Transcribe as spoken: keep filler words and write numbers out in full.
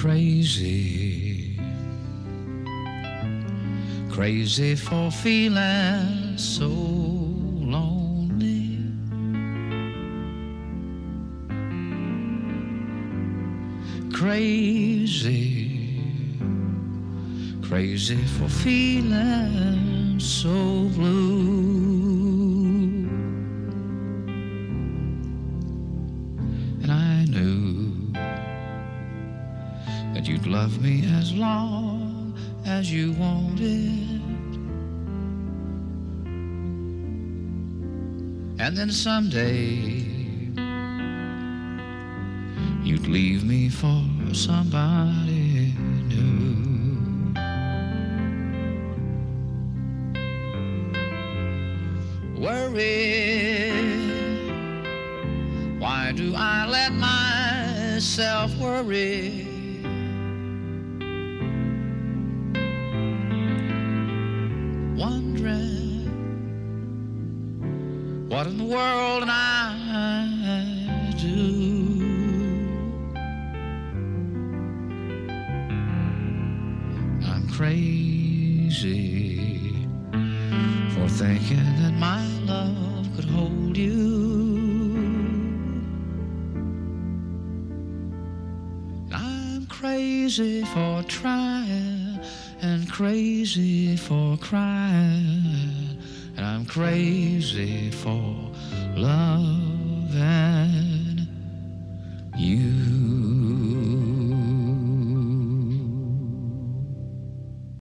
crazy, crazy for feeling so lonely. Crazy, crazy for feeling so blue. And I knew that you'd love me as long as you wanted. And then someday you'd leave me for somebody new. Worry, why do I let myself worry? Wondering what in the world am I do? I'm crazy for thinking that my love could hold you. I'm crazy for trying and crazy for crying, and I'm crazy for loving you.